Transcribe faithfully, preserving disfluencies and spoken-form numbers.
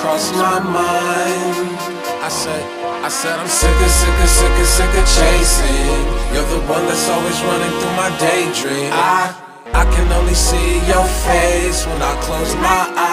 cross my mind. I said, I said I'm sick of, sick of, sick of, sick of chasing. You're the one that's always running through my daydream. I, I can only see your face when I close my eyes.